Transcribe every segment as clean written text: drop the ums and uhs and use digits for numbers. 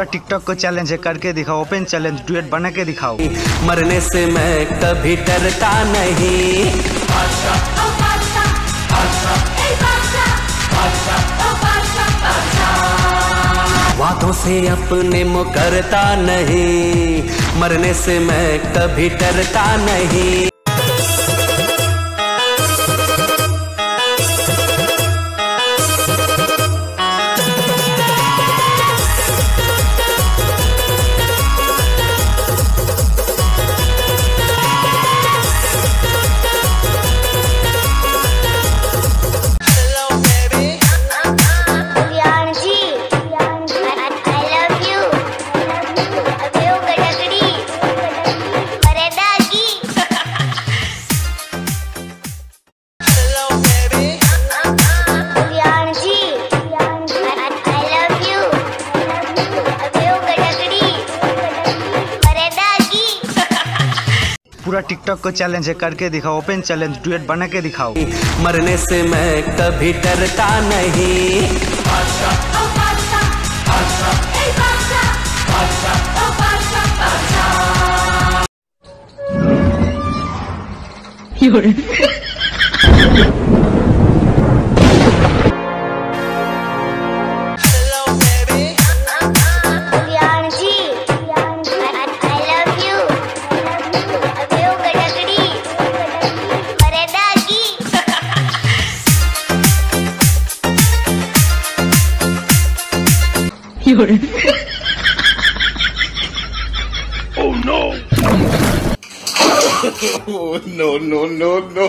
TikTok को challenge है, करके दिखाओ। ओपन चैलेंज, डुएट बना के दिखाओ। मरने से मैं कभी डरता नहीं। वादों से अपने मुकरता नहीं। मरने से मैं कभी डरता नहीं। पूरा टिकटॉक को चैलेंज है, करके दिखाओ। ओपन चैलेंज, डुएट बना के दिखाओ। मरने से मैं कभी डरता नहीं। Oh no! Oh no no no no!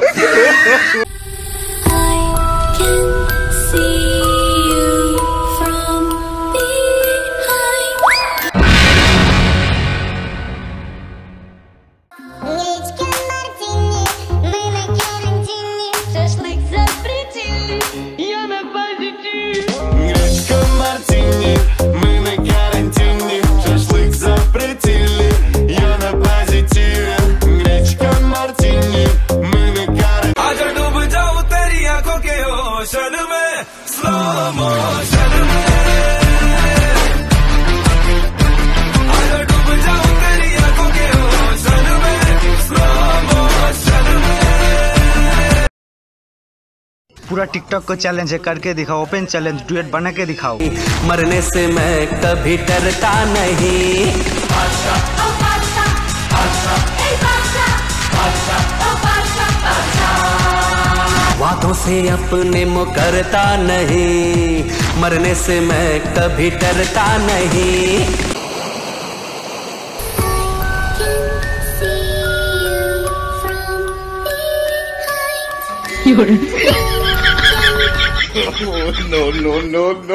I can see you from behind. Гречка мартини, мы на карантине. Шашлык запретили, я на позитиве. Гречка мартини, мы на карантине. Шашлык запретили, я на позитиве. Гречка мартини, мы на карантине. आजा डूब जाऊं तेरी आंखों के ओशन में, स्लो मोशन में। आजा डूब जाऊं तेरी आंखों के ओशन में, स्लो मोशन में। पूरा टिकटॉक को चैलेंज है, करके दिखाओ। ओपन चैलेंज, डुएट बना के दिखाओ। मरने से मैं कभी डरता नहीं। वादों से अपने मुकरता नहीं। मरने से मैं कभी डरता नहीं। I can see you from behind. Oh no no no no!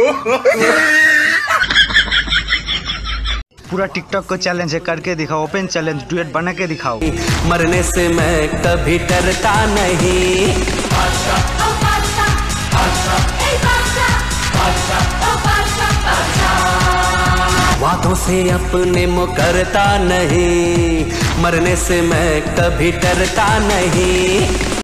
पूरा टिकटॉक को चैलेंज है, करके दिखाओ। ओपन चैलेंज, डुएट बना के दिखाओ। मरने से मैं कभी डरता नहीं। वादों से अपने मुकरता नहीं। मरने से मैं कभी डरता नहीं।